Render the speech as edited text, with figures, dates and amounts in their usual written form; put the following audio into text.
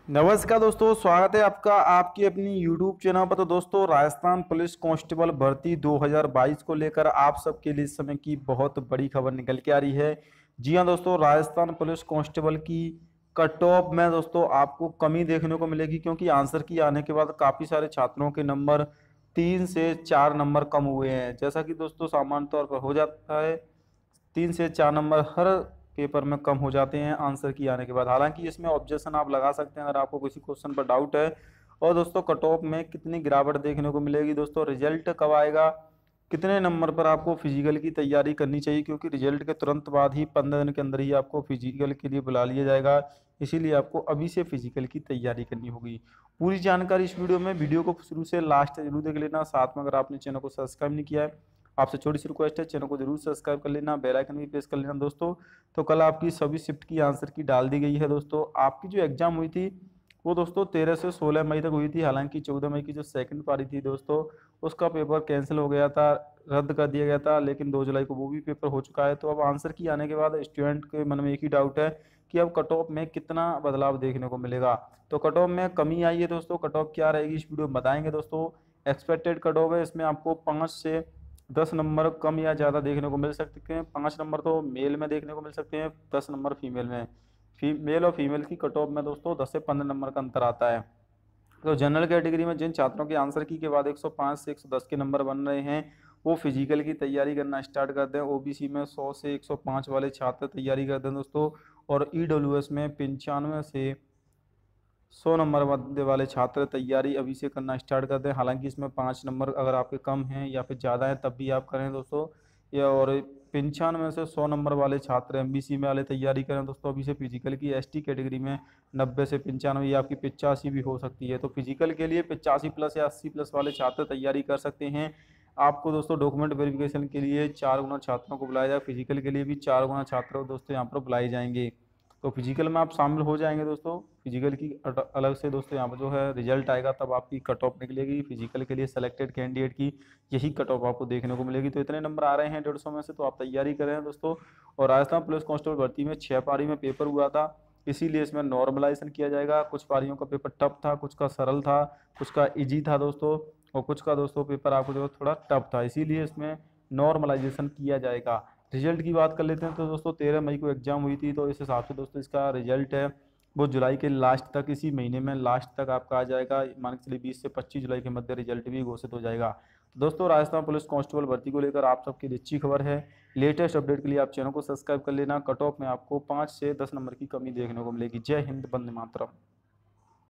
नमस्कार दोस्तों, स्वागत है आपका आपकी अपनी YouTube चैनल पर। तो दोस्तों, राजस्थान पुलिस कांस्टेबल भर्ती 2022 को लेकर आप सबके लिए इस समय की बहुत बड़ी खबर निकल के आ रही है। जी हां दोस्तों, राजस्थान पुलिस कांस्टेबल की कट ऑफ में दोस्तों आपको कमी देखने को मिलेगी, क्योंकि आंसर की आने के बाद काफ़ी सारे छात्रों के नंबर 3 से 4 नंबर कम हुए हैं। जैसा कि दोस्तों सामान्य तौर पर हो जाता है, 3 से 4 नंबर हर पेपर में कम हो जाते हैं आंसर की आने के बाद। हालांकि इसमें ऑब्जेक्शन आप लगा सकते हैं अगर आपको किसी क्वेश्चन पर डाउट है। और दोस्तों, कट ऑफ में कितनी गिरावट देखने को मिलेगी, दोस्तों रिजल्ट कब आएगा, कितने नंबर पर आपको फिजिकल की तैयारी करनी चाहिए, क्योंकि रिजल्ट के तुरंत बाद ही 15 दिन के अंदर ही आपको फिजिकल के लिए बुला लिया जाएगा। इसीलिए आपको अभी से फिजिकल की तैयारी करनी होगी। पूरी जानकारी इस वीडियो में, वीडियो को शुरू से लास्ट तक जरूर देख लेना। साथ में अगर आपने चैनल को सब्सक्राइब नहीं किया है, आपसे छोटी सी रिक्वेस्ट है, चैनल को जरूर सब्सक्राइब कर लेना, बेल आइकन भी प्रेस कर लेना दोस्तों। तो कल आपकी सभी शिफ्ट की आंसर की डाल दी गई है दोस्तों। आपकी जो एग्जाम हुई थी वो दोस्तों 13 से 16 मई तक हुई थी। हालांकि 14 मई की जो सेकंड पारी थी दोस्तों, उसका पेपर कैंसिल हो गया था, रद्द कर दिया गया था। लेकिन 2 जुलाई को वो भी पेपर हो चुका है। तो अब आंसर की आने के बाद स्टूडेंट के मन में एक ही डाउट है कि अब कट ऑफ में कितना बदलाव देखने को मिलेगा। तो कट ऑफ में कमी आई है दोस्तों, कट ऑफ क्या रहेगी इस वीडियो में बताएंगे दोस्तों। एक्सपेक्टेड कट ऑफ है, इसमें आपको 5 से 10 नंबर कम या ज़्यादा देखने को मिल सकते हैं। 5 नंबर तो मेल में देखने को मिल सकते हैं, 10 नंबर फीमेल में। मेल और फीमेल की कट ऑफ में दोस्तों 10 से 15 नंबर का अंतर आता है। तो जनरल कैटेगरी में जिन छात्रों के आंसर की के बाद 105 से 110 के नंबर बन रहे हैं, वो फिजिकल की तैयारी करना स्टार्ट कर दें। ओबीसी में 100 से 105 वाले छात्र तैयारी कर दें दोस्तों। और ईडब्ल्यूएस में 95 से 100 नंबर वाले छात्र तैयारी अभी से करना स्टार्ट कर दें। हालांकि इसमें 5 नंबर अगर आपके कम हैं या फिर ज़्यादा हैं तब भी आप करें दोस्तों। या और 95 से 100 नंबर वाले छात्र एमबीसी में वाले तैयारी करें दोस्तों अभी से। फिजिकल की एसटी कैटेगरी में 90 से 95 या आपकी 85 भी हो सकती है। तो फिजिकल के लिए 85 प्लस या 80 प्लस वाले छात्र तैयारी कर सकते हैं। आपको दोस्तों डॉक्यूमेंट वेरिफिकेशन के लिए 4 गुना छात्रों को बुलाया जाए, फिजिकल के लिए भी 4 गुना छात्र दोस्तों यहाँ पर बुलाए जाएंगे। तो फिजिकल में आप शामिल हो जाएंगे दोस्तों। फिजिकल की अलग से दोस्तों यहाँ पर जो है रिजल्ट आएगा तब आपकी कट ऑफ निकलेगी। फिजिकल के लिए सेलेक्टेड कैंडिडेट की यही कट ऑफ आपको देखने को मिलेगी। तो इतने नंबर आ रहे हैं 150 में से, तो आप तैयारी करें दोस्तों। और राजस्थान पुलिस कांस्टेबल भर्ती में 6 पारी में पेपर हुआ था, इसीलिए इसमें नॉर्मलाइजेशन किया जाएगा। कुछ पारियों का पेपर टफ था, कुछ का सरल था, कुछ का इजी था दोस्तों, और कुछ का दोस्तों पेपर आपको जो थोड़ा टफ था, इसीलिए इसमें नॉर्मलाइजेशन किया जाएगा। रिजल्ट की बात कर लेते हैं तो दोस्तों 13 मई को एग्जाम हुई थी, तो इस हिसाब से दोस्तों इसका रिजल्ट है वो जुलाई के लास्ट तक, इसी महीने में लास्ट तक आपका आ जाएगा। मान के चलिए 20 से 25 जुलाई के मध्य रिजल्ट भी घोषित हो जाएगा। तो दोस्तों, राजस्थान पुलिस कांस्टेबल भर्ती को लेकर आप सबके लिए अच्छी खबर है। लेटेस्ट अपडेट के लिए आप चैनल को सब्सक्राइब कर लेना। कट ऑफ में आपको 5 से 10 नंबर की कमी देखने को मिलेगी। जय हिंद, वंदे मातरम।